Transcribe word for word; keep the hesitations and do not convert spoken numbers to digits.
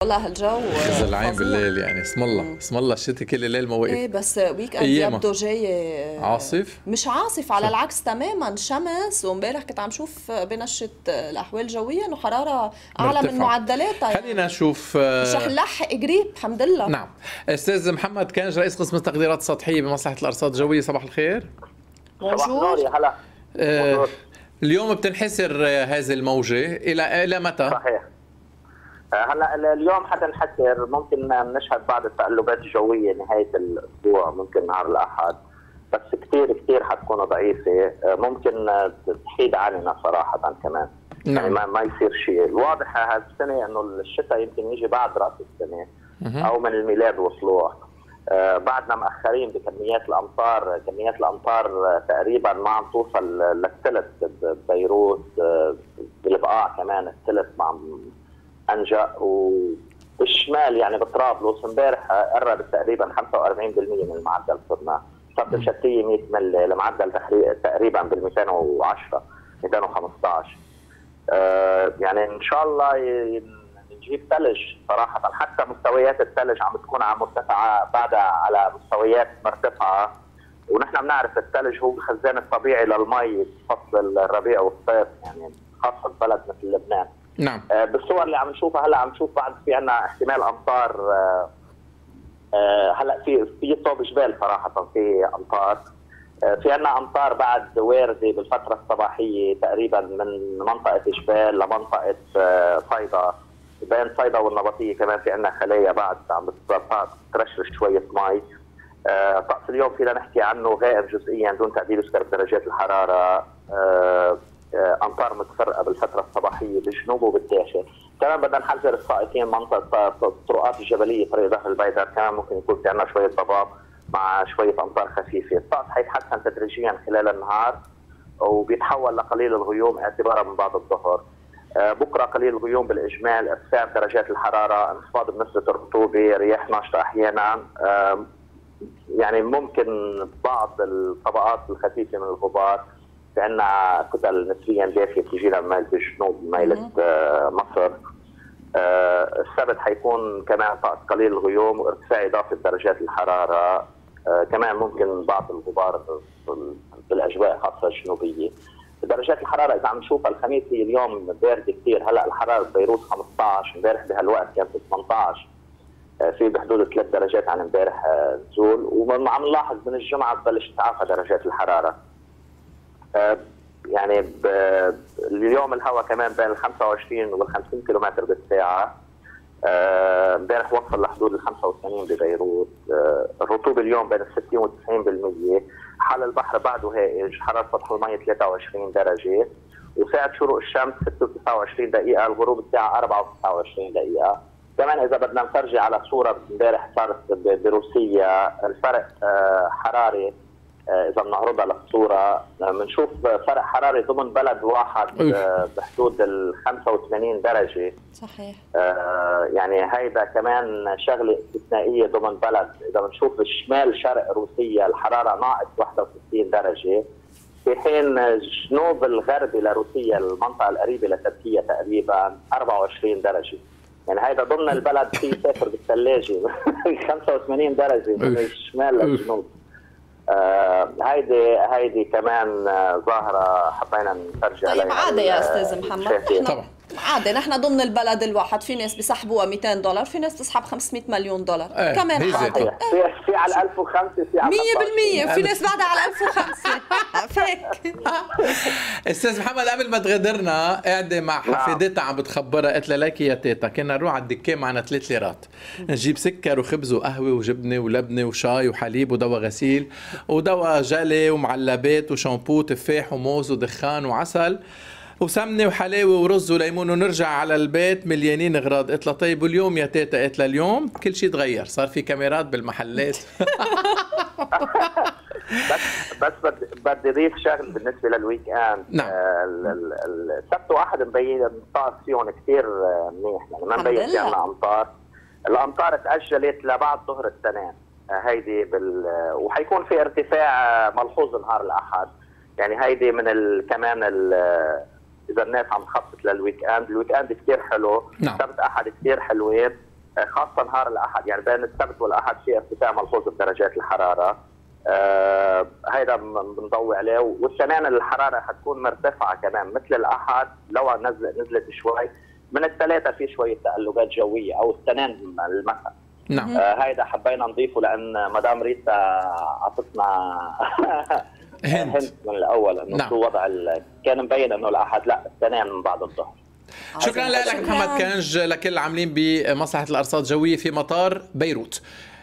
والله هالجو زلعين بالليل يعني اسم الله اسم الله الشتي كل الليل ما وقف. ايه بس ويك اند يبدو جاي عاصف مش عاصف على العكس تماما شمس. وامبارح كنت عم شوف بنشة الاحوال الجويه انه حراره اعلى مرتفع. من معدلاتها يعني. خلينا نشوف مش رح نلحق قريب الحمد لله. نعم. استاذ محمد كانج رئيس قسم التقديرات السطحيه بمصلحه الارصاد الجويه، صباح الخير. صباح النور يا هلا. آه اليوم بتنحسر هذه الموجه الى الى متى؟ صحيح. هلا اليوم حتنحسر، ممكن نشهد بعض التقلبات الجويه نهايه الاسبوع، ممكن نهار الاحد، بس كثير كثير حتكون ضعيفه، ممكن تحيد عننا صراحه كمان. نعم. يعني ما, ما يصير شيء. الواضح هالسنه انه الشتاء يمكن يجي بعد راس السنه او من الميلاد وطلوع. آه بعدنا مأخرين بكميات الامطار، كميات الامطار آه تقريبا ما عم توصل للثلث ببيروت، آه بالبقاع كمان الثلث مع انجا، وبالشمال يعني بطرابلس امبارح قرب تقريبا خمسة وأربعين بالمئة من المعدل صرنا. صرت الشتيه مئة ملي لمعدل تقريبا بال مئتين وعشرة مئتين وخمسطعش. آه يعني ان شاء الله نجيب ثلج صراحه، حتى مستويات الثلج عم تكون عم مرتفعه بعدها على مستويات مرتفعه، ونحن بنعرف الثلج هو الخزان الطبيعي للمي بفصل الربيع والصيف، يعني خاصه بلد مثل لبنان. نعم. آه بالصور اللي عم نشوفها هلا عم نشوف بعد في عندنا احتمال امطار. آه آه هلا في في صوب جبال صراحه، في امطار، آه في عندنا امطار بعد وارده بالفتره الصباحيه تقريبا من منطقه جبال لمنطقه آه صيدا، بين صيدا والنبطيه كمان في عندنا خلايا بعد عم بترشرش شويه مي. آه طقس اليوم فينا نحكي عنه غائم جزئيا دون تعديل يذكر بدرجات الحراره. آه امطار متفرقه بالفتره الصباحيه بالجنوب وبالداخل. كمان بدنا نحذر السائقين منطقه الطرقات الجبليه طريق ظهر البيدر، كمان ممكن يكون في عندنا شويه ضباب مع شويه امطار خفيفه. الطقس حيتحسن تدريجيا خلال النهار وبيتحول لقليل الغيوم اعتبارا من بعد الظهر. بكره قليل الغيوم بالاجمال، ارتفاع بدرجات الحراره، انخفاض بنسبه الرطوبه، رياح ناشطه احيانا. يعني ممكن بعض الطبقات الخفيفه من الغبار، في عندنا كتل نسبيا دافيه بتجينا من ميل الجنوب ميلة مصر. السبت حيكون كمان طقس قليل الغيوم وارتفاع اضافي بدرجات الحراره، كمان ممكن بعض الغبار بالاجواء خاصه الجنوبيه. درجات الحراره اذا عم نشوفها الخميس هي اليوم بارده كثير، هلا الحراره ببيروت خمسطعش، امبارح بهالوقت كانت ثمنطعش، في بحدود ثلاث درجات عن امبارح نزول، وعم نلاحظ من الجمعه ببلش تتعافى درجات الحراره. يعني اليوم الهواء كمان بين ال خمسة وعشرين وال خمسين كيلومتر بالساعه، امبارح وصل لحدود ال خمسة وثمانين ببيروت. الرطوبه اليوم بين ال ستين وال تسعين بالمئة، حال البحر بعده هائج، حراره سطح المي ثلاثة وعشرين درجه، وساعه شروق الشمس ستة وتسعة وعشرين دقيقه، الغروب الساعه أربعة وتسعة وعشرين دقيقه. كمان اذا بدنا نفرجي على صوره امبارح صارت بروسيا، الفرق حراري اذا بنعرضها للصوره بنشوف فرق حراري ضمن بلد واحد بحدود ال خمسة وثمانين درجه. صحيح. آه يعني هيدا كمان شغله استثنائيه ضمن بلد. اذا بنشوف الشمال شرق روسيا الحراره ناقص واحد وستين درجه، في حين الجنوب الغربي لروسيا المنطقه القريبه لتركيا تقريبا أربعة وعشرين درجه. يعني هيدا ضمن البلد في سافر بالثلاجه خمسة وثمانين درجه من الشمال للجنوب. آه هيدي هيدي كمان آه ظاهره حبينا نفرجي عليها. طيب عادي يا استاذ محمد، طبعا عادي نحن ضمن البلد الواحد في ناس بيسحبوها مئتين دولار، في ناس بتسحب خمسمئة مليون دولار. ايه كمان عادي. في في على ألف وخمسة، في على مية بالمية، في ناس بعدها على ألف وخمسة. فيك استاذ محمد قبل ما تغادرنا قاعده مع حفيدتها عم بتخبرها، قالت لها ليكي يا تيتا كنا نروح على الدكان معنا ثلاث ليرات نجيب سكر وخبز وقهوه وجبنه ولبنه وشاي وحليب ودواء غسيل ودواء جلي ومعلبات وشامبو تفاح وموز ودخان وعسل وسمنه وحلاوه ورز وليمون ونرجع على البيت مليانين اغراض. قلت لها طيب واليوم يا تيتا؟ قالت لها اليوم كل شيء تغير، صار في كاميرات بالمحلات. بس بس بدي اضيف شغله بالنسبه للويك اند. نعم. السبت واحد مبين الطقس فيهم كثير منيح، يعني ما مبين في عندنا امطار. الامطار تاجلت لبعد ظهر الاثنين هيدي بال وحيكون في ارتفاع ملحوظ نهار الاحد. يعني هيدي من ال... كمان ال... اذا الناس عم تخطط للويك اند، الويك اند كثير حلو. نعم. سبت احد كثير حلوين. خاصه نهار الاحد، يعني بين السبت والاحد في ارتفاع ملحوظ بدرجات الحراره. آه هيدا بنضوي عليه، والسنين الحراره حتكون مرتفعه كمان مثل الاحد لو نزل نزلت شوي. من الثلاثه في شويه تقلبات جويه او السنين المساء. نعم. آه هيدا حبينا نضيفه لان مدام ريتا عطتنا هنت من الاول انه نعم. شو وضع كان مبين انه الاحد لا السنين من بعد الظهر. شكرا لك محمد كنج، لكل العاملين بمصلحه الارصاد الجويه في مطار بيروت.